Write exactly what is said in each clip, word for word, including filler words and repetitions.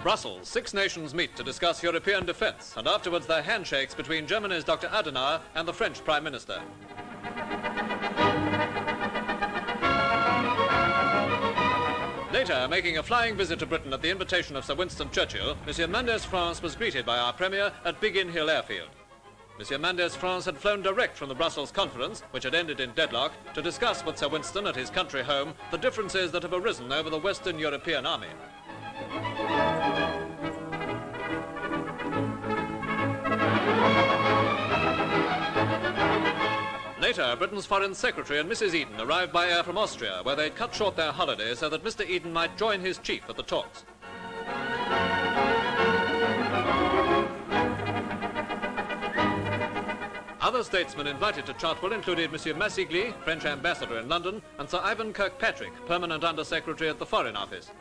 Brussels, six nations meet to discuss European defence, and afterwards there are handshakes between Germany's Doctor Adenauer and the French Prime Minister. Later, making a flying visit to Britain at the invitation of Sir Winston Churchill, Monsieur Mendes-France was greeted by our Premier at Biggin Hill airfield. Monsieur Mendes-France had flown direct from the Brussels conference, which had ended in deadlock, to discuss with Sir Winston at his country home the differences that have arisen over the Western European army. Later, Britain's Foreign Secretary and Missus Eden arrived by air from Austria, where they'd cut short their holiday so that Mister Eden might join his chief at the talks. Other statesmen invited to Chartwell included Monsieur Massigli, French ambassador in London, and Sir Ivone Kirkpatrick, permanent Under-Secretary at the Foreign Office.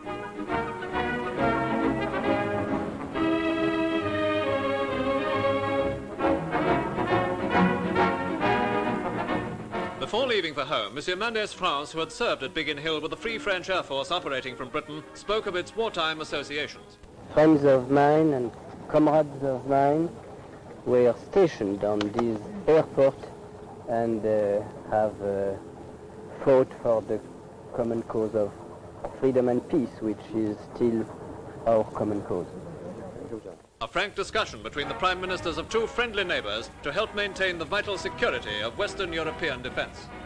Before leaving for home, Monsieur Mendes-France, who had served at Biggin Hill with the Free French Air Force operating from Britain, spoke of its wartime associations. Friends of mine and comrades of mine were stationed on this airport and uh, have uh, fought for the common cause of freedom and peace, which is still our common cause. A frank discussion between the prime ministers of two friendly neighbours to help maintain the vital security of Western European defence.